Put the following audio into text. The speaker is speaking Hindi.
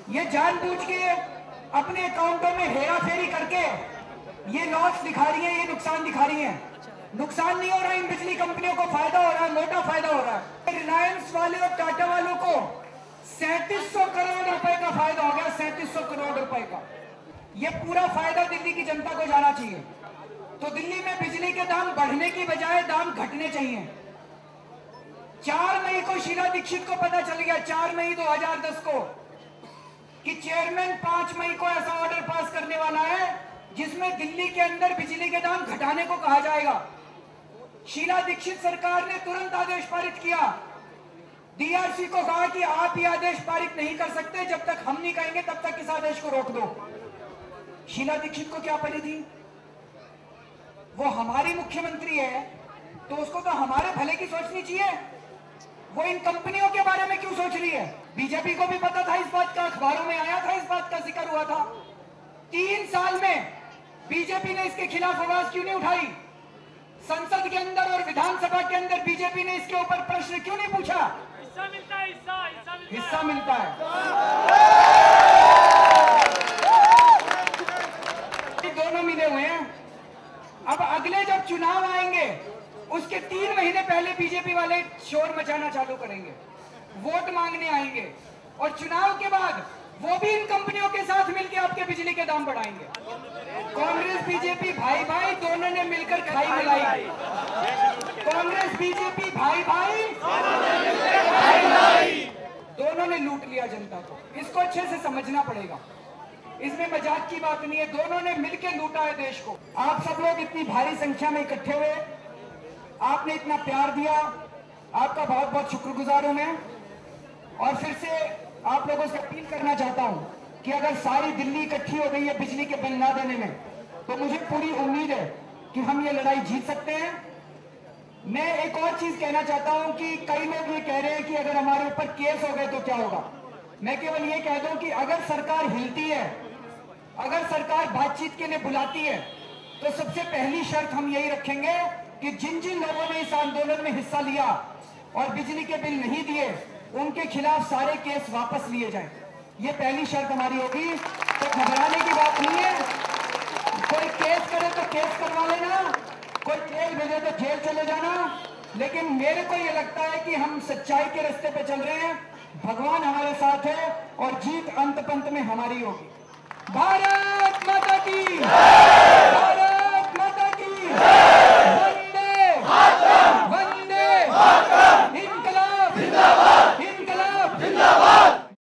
ये जानबूझ के अपने अकाउंटों में हेरा फेरी करके ये लॉस दिखा रही है, ये नुकसान दिखा रही है। नुकसान नहीं हो रहा, इन बिजली कंपनियों को फायदा हो रहा है, मोटा फायदा हो रहा है। रिलायंस वाले और टाटा वालों को 3700 करोड़ रुपए का फायदा हो गया, 3700 करोड़ रुपए का। ये पूरा फायदा दिल्ली की जनता को जाना चाहिए। तो दिल्ली में बिजली के दाम बढ़ने की बजाय दाम घटने चाहिए। 4 मई को शीला दीक्षित को पता चल गया, 4 मई 2010 को, कि चेयरमैन 5 मई को ऐसा ऑर्डर पास करने वाला है जिसमें दिल्ली के अंदर बिजली के दाम घटाने को कहा जाएगा। शीला दीक्षित सरकार ने तुरंत आदेश पारित किया। डीआरसी को कहा कि आप ये आदेश पारित नहीं कर सकते, जब तक हम नहीं कहेंगे तब तक इस आदेश को रोक दो। शीला दीक्षित को क्या पड़ी थी? वो हमारी मुख्यमंत्री है तो उसको तो हमारे भले की सोचनी चाहिए। वो इन कंपनियों के बारे में क्यों सोच रही है? बीजेपी को भी पता था इस बात का, अखबारों में आया था, इस बात का जिक्र हुआ था। 3 साल में बीजेपी ने इसके खिलाफ आवाज क्यों नहीं उठाई? संसद के अंदर और विधानसभा के अंदर बीजेपी ने इसके ऊपर प्रश्न क्यों नहीं पूछा? हिस्सा मिलता है। दोनों मिले हुए हैं। अब अगले जब चुनाव आएंगे उसके 3 महीने पहले बीजेपी वाले शोर मचाना चालू करेंगे, वोट मांगने आएंगे, और चुनाव के बाद वो भी इन कंपनियों के साथ मिलकर आपके बिजली के दाम बढ़ाएंगे। कांग्रेस बीजेपी भाई भाई दोनों ने मिलकर खाई मिलाई। कांग्रेस बीजेपी भाई भाई दोनों ने लूट लिया जनता को। इसको अच्छे से समझना पड़ेगा, इसमें मजाक की बात नहीं है। दोनों ने मिलकर लूटा है देश को। आप सब लोग इतनी भारी संख्या में इकट्ठे हुए, आपने इतना प्यार दिया, आपका बहुत बहुत शुक्रगुजार हूं मैं। और फिर से आप लोगों से अपील करना चाहता हूं कि अगर सारी दिल्ली इकट्ठी हो गई है बिजली के बिल ना देने में, तो मुझे पूरी उम्मीद है कि हम ये लड़ाई जीत सकते हैं। मैं एक और चीज कहना चाहता हूं कि कई लोग ये कह रहे हैं कि अगर हमारे ऊपर केस हो गए तो क्या होगा। मैं केवल ये कह दूं कि अगर सरकार हिलती है, अगर सरकार बातचीत के लिए बुलाती है, तो सबसे पहली शर्त हम यही रखेंगे कि जिन जिन लोगों ने इस आंदोलन में हिस्सा लिया और बिजली के बिल नहीं दिए, उनके खिलाफ सारे केस वापस लिए जाएं। ये पहली शर्त हमारी होगी। तो घबराने की बात नहीं है। कोई केस करे तो केस करवा लेना, कोई जेल भेजे तो जेल चले जाना, लेकिन मेरे को ये लगता है कि हम सच्चाई के रास्ते पे चल रहे हैं, भगवान हमारे साथ है और जीत अंत पंत में हमारी होगी। भारत माता की